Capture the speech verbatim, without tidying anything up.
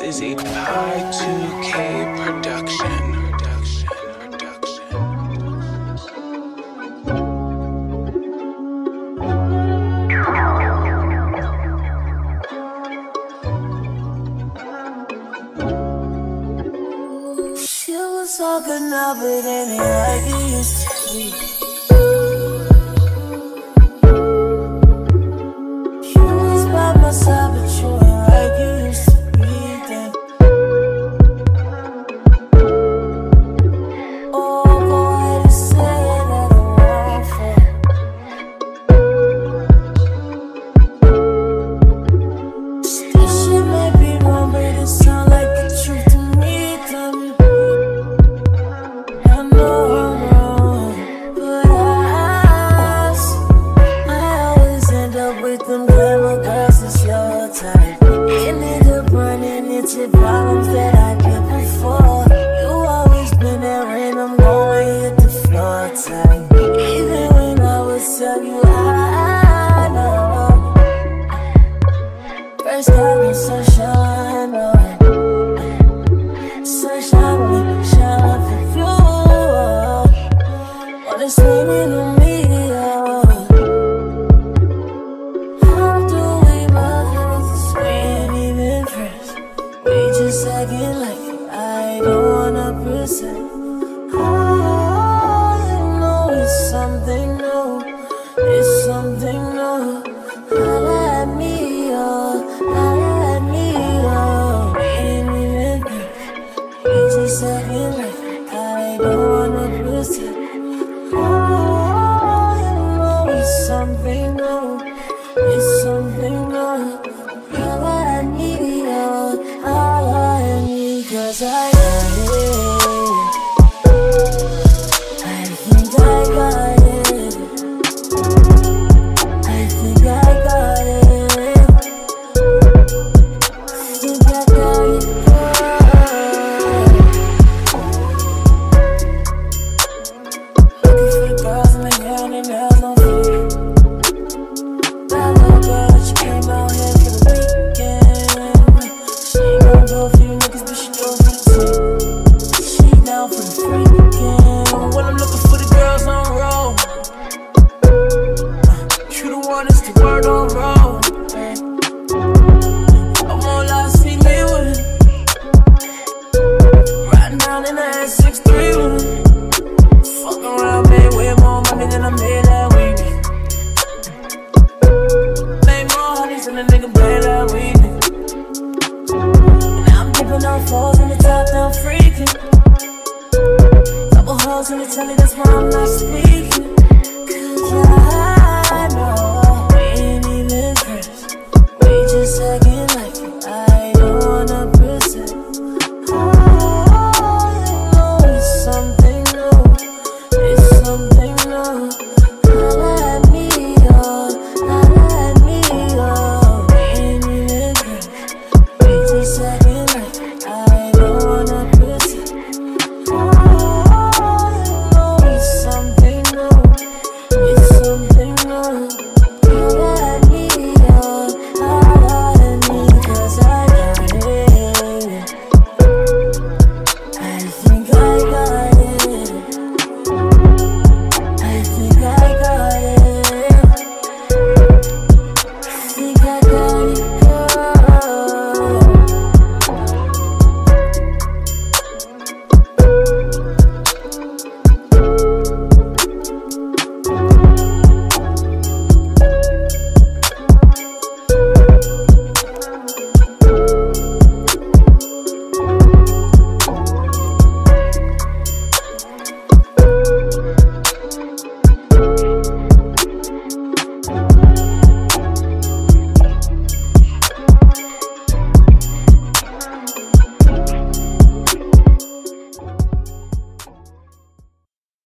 is a Pie two K production. She was all good now, but it ain't like it used to be. You was by my side, but you ain't like you used to be then. Oh, go ahead and say that I'm wrong for. This shit might be wrong, but it sound like the truth to me, tell me. I know I'm wrong, but I, I always end up with them glamour girls, it's your type. Ended up running into problems that I did before. You always been there and I'm gonna hit the floor tight. Even when I would tell you I know. First got me sunshine, no. Sunshine will shine up for you. When it's raining on me, oh. How do we love? We ain't even friends. We just acting like I don't wanna present. Oh, you know it's something new. It's something new. Holla at me, oh. Holla at me, oh. We ain't even friends. We just acting like I don't wanna present. Oh, you know it's something new. It's something new. Holla at me, oh. Holla at me, 'cause I got it. I think I got it. I think I got it. I think I got it. Looking for the girls in the hair and their nails no feet. That little girl that she came out here for the weekend. She ain't gon' do it for you niggas, but she do it for the team. She down for the freaking. When I'm looking for the girls on roll, you the one that's the word on roll. I'm on last see me with it. Riding down in the S six three with it. Fuck around, made way more money than I made that week. Made more honeys than a nigga made that week. And now I'm dipping off hoes in the top down freaking. Couple hoes in the telly, that's why I'm not speaking.